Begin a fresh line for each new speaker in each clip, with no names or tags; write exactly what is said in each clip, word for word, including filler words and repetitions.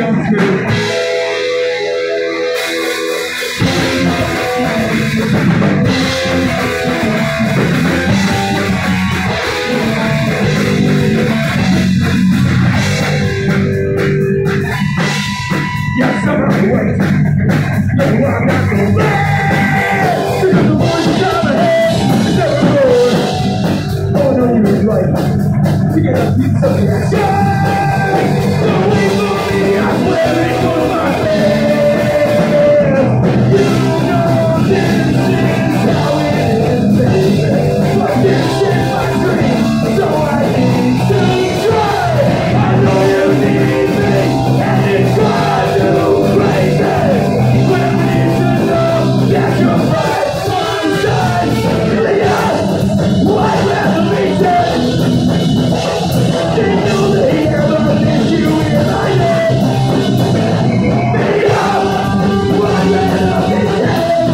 Yes, I'm not waiting. No, I'm not gonna wait. This is the voice of my head. It's never good. Oh, no, you're right. We gotta beat something. Don't wait for me. I swear it's for my friends. You know this is how it is, baby. But this is my dream, so I need to try. I know you need me, and it's hard to crazy. But I need to know that you're right on the side. Yeah, I'd rather be dead. Didn't know that he ever did you in my head. Yeah, I'd rather be dead.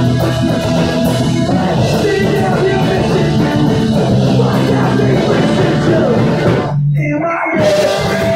Didn't know you missed it. Why can't they listen to in my head?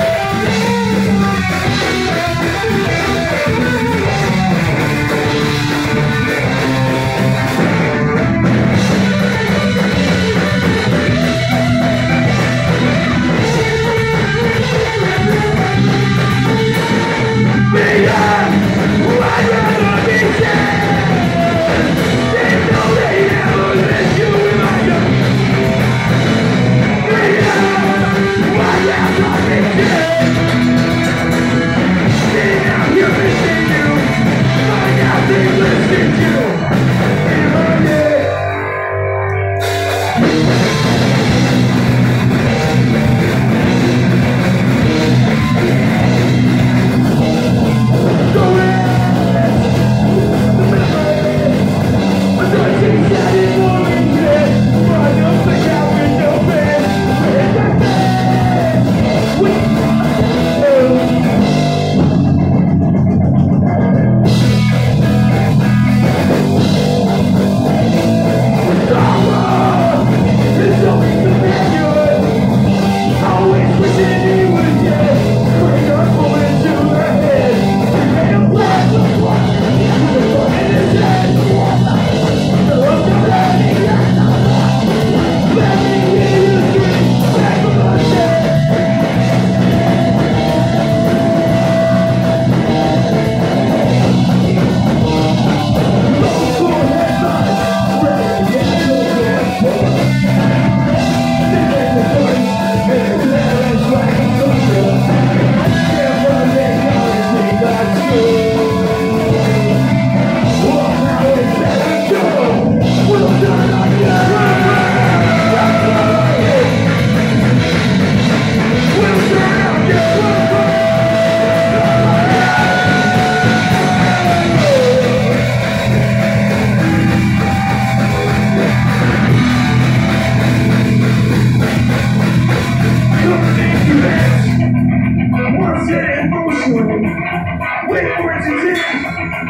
Wait for it to take,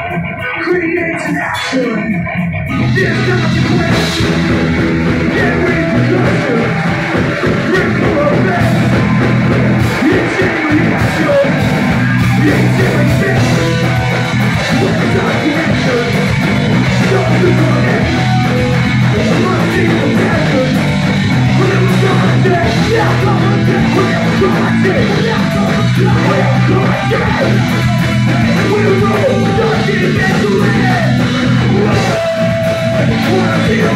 create an action. There's consequence. Get repercussions. Ripple effects. It's a reaction. It's a resist. Where's our connection? Don't lose on it. Mercy and passion. We're gonna take. Now come on, take. We're gonna take. Now come on, take. We're gonna take. We'll roll, don't get into it. Wanna be a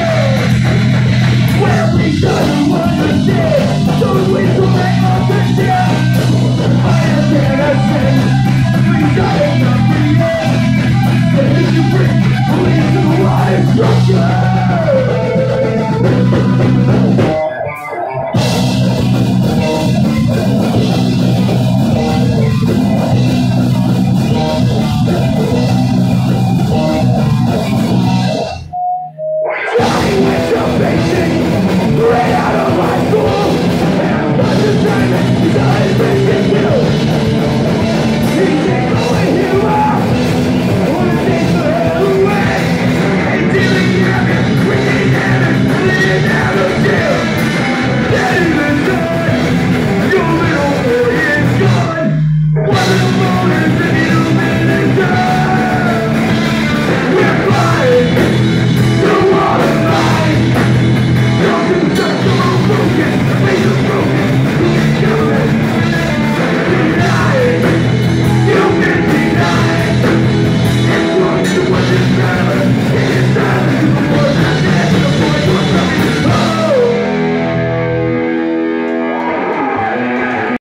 where we don't understand. Don't wait till they understand. I am innocent. We got enough for you. But if you bring police to the right structure.